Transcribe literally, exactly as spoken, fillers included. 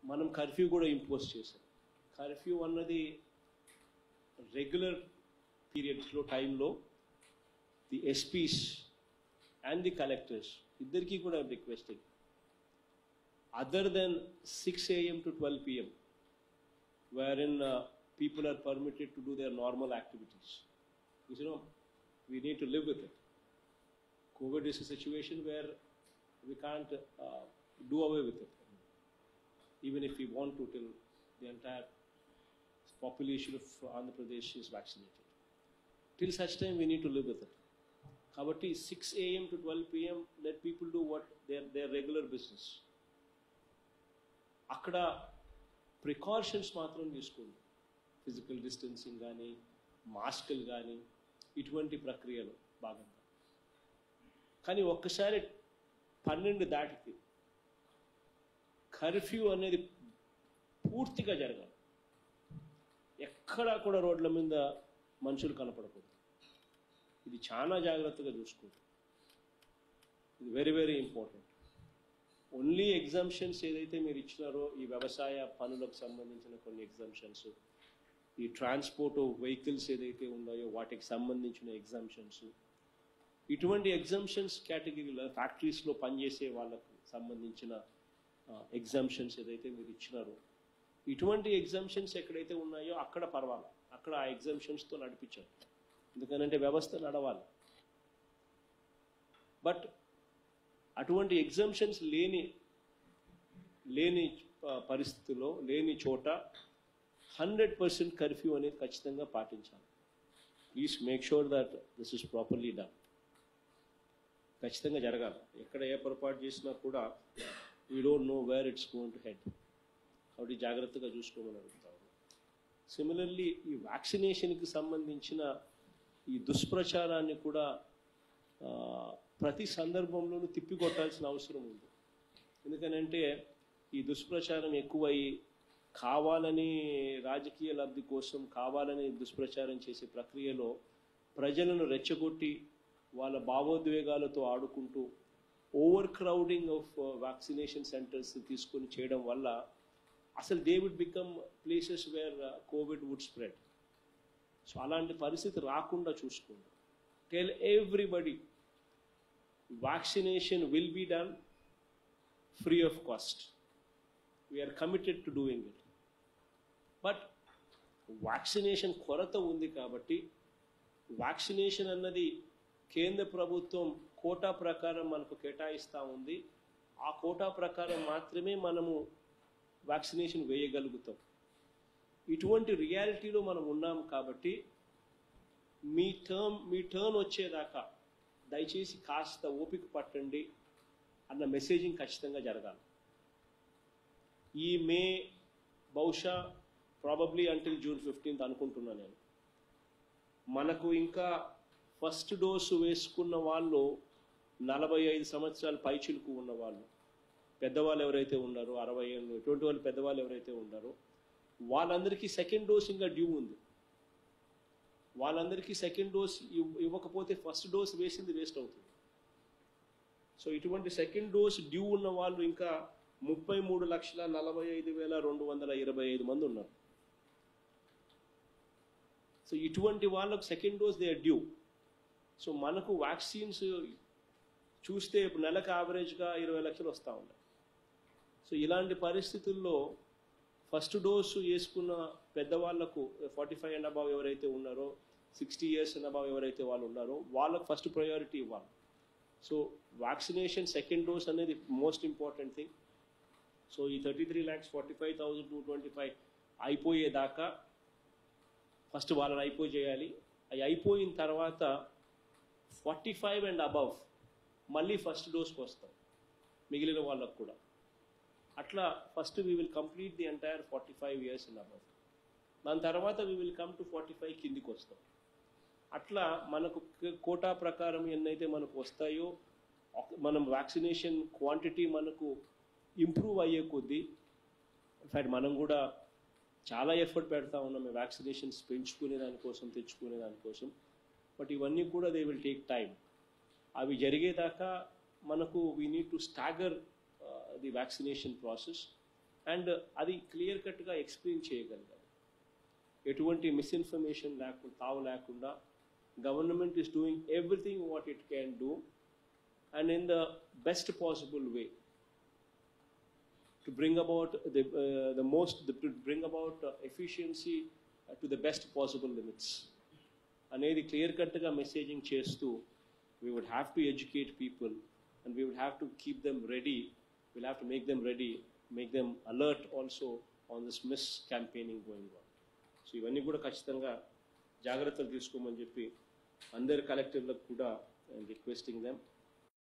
మనం కర్ఫ్యూ కూడా ఇంపోజ్ చేసాం. కర్ఫ్యూ అన్నది రెగ్యులర్ పీరియడ్స్లో టైంలో the SPs and the collectors ఇద్దరికీ కూడా requesting other than six a m to twelve p m wherein uh, people are permitted to do their normal activities. You know, we need to live with it. COVID is a situation where we can't uh, do away with it. Even if we want to, till the entire population of Andhra Pradesh is vaccinated. Till such time, we need to live with it. Kabatti six a m to twelve p m, let people do what their, their regular business. అక్కడ precautions మాత్రం తీసుకోండి. Physical distancing కానీ మాస్కులు కానీ ఇటువంటి ప్రక్రియలు భాగంగా. కానీ ఒక్కసారి పన్నెండు దాటికి కర్ఫ్యూ అనేది పూర్తిగా జరగాలి. ఎక్కడా కూడా రోడ్ల మీద మనుషులు కనపడకూడదు. ఇది చాలా జాగ్రత్తగా చూసుకోండి. ఇది very very important. Only exemptions ఏదైతే మీరు ఇచ్చినారో ఈ వ్యవసాయ పనులకు సంబంధించిన కొన్ని ఎగ్జామ్షన్స్, ఈ ట్రాన్స్పోర్ట్ వెహికల్స్ ఏదైతే ఉన్నాయో వాటికి సంబంధించిన ఎగ్జామ్షన్స్, ఇటువంటి ఎగ్జామ్షన్స్ కేటగిరీలో ఫ్యాక్టరీస్లో పనిచేసే వాళ్ళకు సంబంధించిన ఎగ్జామ్షన్స్ ఏదైతే మీరు ఇచ్చినారో ఇటువంటి ఎగ్జామ్షన్స్ ఎక్కడైతే ఉన్నాయో అక్కడ పర్వాలేదు. అక్కడ ఆ ఎగ్జామ్షన్స్తో నడిపించారు. ఎందుకనంటే వ్యవస్థ నడవాలి. బట్ అటువంటి ఎగ్జామ్షన్స్ లేని లేని పరిస్థితుల్లో లేని చోట హండ్రెడ్ పర్సెంట్ కర్ఫ్యూ అనేది ఖచ్చితంగా పాటించాలి. Please make sure that this is properly done. ఖచ్చితంగా జరగాలి. ఎక్కడ ఏ పొరపాటు చేసినా కూడా we don't know where it's going to head. కాబట్టి జాగ్రత్తగా చూసుకోమని అడుగుతాము. సిమిలర్లీ ఈ వ్యాక్సినేషన్కి సంబంధించిన ఈ దుష్ప్రచారాన్ని కూడా ప్రతి సందర్భంలోనూ తిప్పికొట్టాల్సిన అవసరం ఉంది. ఎందుకనంటే ఈ దుష్ప్రచారం ఎక్కువై కావాలని రాజకీయ లబ్ధి కోసం కావాలని దుష్ప్రచారం చేసే ప్రక్రియలో ప్రజలను రెచ్చగొట్టి వాళ్ళ భావోద్వేగాలతో ఆడుకుంటూ over crowding of vaccination centres తీసుకొని చేయడం వల్ల అసలు they would become places where Covid would spread. So అలాంటి పరిస్థితి రాకుండా చూసుకోండి. Tell everybody vaccination will be done free of cost. We are committed to doing it. But vaccination కొరత ఉంది కాబట్టి వ్యాక్సినేషన్ అన్నది కేంద్ర ప్రభుత్వం కోటా ప్రకారం మనకు కేటాయిస్తూ ఉంది. ఆ కోటా ప్రకారం మాత్రమే మనము వ్యాక్సినేషన్ వేయగలుగుతాం. ఇటువంటి రియాలిటీలో మనం ఉన్నాం కాబట్టి మీ టర్మ్ మీ టర్న్ వచ్చేదాకా దయచేసి కాస్త ఓపిక పట్టండి అన్న మెసేజింగ్ ఖచ్చితంగా జరగాలి. ఈ మే బహుశా ప్రాబబ్లీ అంటిల్ జూన్ ఫిఫ్టీన్త్ అనుకుంటున్నా నేను. మనకు ఇంకా ఫస్ట్ డోసు వేసుకున్న వాళ్ళు నలభై ఐదు సంవత్సరాల పైచిలుకు ఉన్న వాళ్ళు, పెద్దవాళ్ళు ఎవరైతే ఉన్నారో అరవై ఏళ్ళు ఇటువంటి వాళ్ళు పెద్దవాళ్ళు ఎవరైతే ఉన్నారో వాళ్ళందరికీ సెకండ్ డోస్ ఇంకా డ్యూ ఉంది. వాళ్ళందరికీ సెకండ్ డోస్ ఇవ్వకపోతే ఫస్ట్ డోస్ వేసింది వేస్ట్ అవుతుంది. సో ఇటువంటి సెకండ్ డోస్ డ్యూ ఉన్న వాళ్ళు ఇంకా ముప్పై మూడు లక్షల నలభై ఐదు వేల రెండు వందల ఇరవై ఐదు మంది ఉన్నారు. సో ఇటువంటి వాళ్ళకు second dose they are due. So మనకు వ్యాక్సిన్స్ చూస్తే ఇప్పుడు నెలకు యావరేజ్గా ఇరవై లక్షలు వస్తూ ఉన్నాయి. సో ఇలాంటి పరిస్థితుల్లో ఫస్ట్ డోసు వేసుకున్న పెద్దవాళ్లకు ఫార్టీ ఫైవ్ అండ్ అబవ్ ఎవరైతే ఉన్నారో సిక్స్టీ ఇయర్స్ అండ్ అబవ్ ఎవరైతే వాళ్ళు ఉన్నారో వాళ్ళకు ఫస్ట్ ప్రయారిటీ ఇవ్వాలి. సో వ్యాక్సినేషన్ సెకండ్ డోస్ అనేది మోస్ట్ ఇంపార్టెంట్ థింగ్. సో ఈ thirty three lakhs forty five thousand two twenty five అయిపోయేదాకా ఫస్ట్ వాళ్ళని అయిపోయి చేయాలి. అవి అయిపోయిన తర్వాత ఫార్టీ ఫైవ్ అండ్ అబవ్ మళ్ళీ ఫస్ట్ డోస్కి వస్తాం మిగిలిన వాళ్ళకు కూడా. అట్లా first we will complete the entire forty five years and above. దాని తర్వాత we will come to forty five కిందికి వస్తాం. అట్లా మనకు కోటా ప్రకారం ఎన్నైతే మనకు వస్తాయో మనం వ్యాక్సినేషన్ క్వాంటిటీ మనకు ఇంప్రూవ్ అయ్యే కొద్దీ ఇన్ఫ్యాక్ట్ మనం కూడా చాలా ఎఫర్ట్ పెడతా ఉన్నాం వ్యాక్సినేషన్స్ పెంచుకునే దానికోసం తెచ్చుకునే దానికోసం. బట్ ఇవన్నీ కూడా దే విల్ టేక్ టైం. అవి జరిగేదాకా మనకు we need to stagger the vaccination process. And అది క్లియర్ కట్గా ఎక్స్ప్లెయిన్ చేయగలగాలి. ఎటువంటి మిస్ఇన్ఫర్మేషన్ లేకుండా తావు లేకుండా government is doing everything what it can do and in the best possible way to bring about the uh, the most the, to bring about uh, efficiency uh, to the best possible limits అనేది clear కట్గా messaging చేస్తూ we would have to educate people and we would have to keep them ready, we'll have to make them ready, make them alert also on this miss campaigning going on. So ఇవన్నీ కూడా ఖచ్చితంగా జాగ్రత్తలు తీసుకోమని చెప్పి అందరి కలెక్టివ్లకు కూడా requesting them